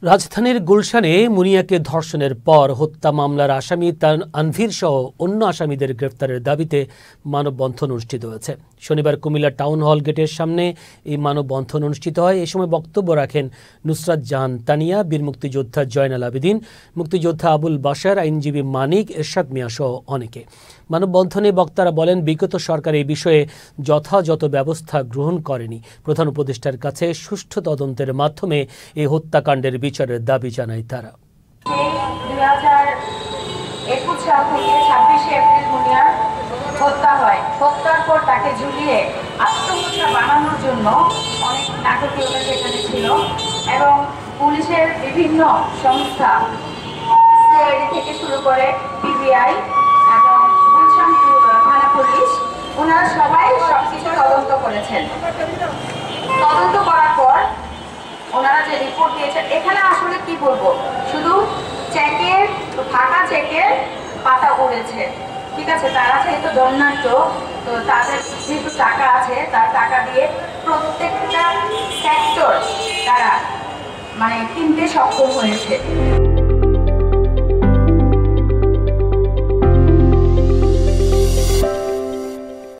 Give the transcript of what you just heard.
রাজধানীর গুলশানে মুনিয়াকে ধর্ষণের পর হত্যা মামলার আসামি তানভীর সহ অন্য আসামিদের গ্রেফতারের দাবিতে মানববন্ধন অনুষ্ঠিত হয়েছে। শনিবার কুমিল্লা টাউন হল গেটের সামনে এই মানববন্ধন অনুষ্ঠিত হয়। এই সময় বক্তব্য রাখেন নুসরাত জাহান তানিয়া, বীর মুক্তিযোদ্ধা জয়নাল আবেদিন, মুক্তিযোদ্ধা আবুল বাশার, আইনজীবী মানিক, এরশাদ মিয়া সহ অনেকে। মানববন্ধনে বক্তারা বলেন, বিগত সরকার এই বিষয়ে যথাযথ ব্যবস্থা গ্রহণ করেনি। প্রধান উপদেষ্টার কাছে সুষ্ঠু তদন্তের মাধ্যমে এই হত্যাকাণ্ডের বিচারের দাবি জানায় তারা। 2021 সাল থেকে 26 এপ্রিল মুনিয়ার হত্যা হয়। হত্যার পর তাকে ঝুলিয়ে আত্মহত্যা বানানোর জন্য অনেক নাটকীয়তা সেখানে ছিল এবং পুলিশের বিভিন্ন সংস্থা, সিআইডি থেকে শুরু করে পিবিআই এবং গুলশান থানা পুলিশ, ওনারা সবাই সবকিছু তদন্ত করেছেন। তদন্ত করার পর ওনারা যে রিপোর্ট দিয়েছেন, এখানে আসলে কি বলবো, শুধু ফাঁকা চেকের পাতা উড়েছে, ঠিক আছে। তারা যেহেতু দণ্ডাঢ্য, তো তাদের যেহেতু টাকা আছে, তার টাকা দিয়ে প্রত্যেকটা সেক্টর তারা কিনতে সক্ষম হয়েছে।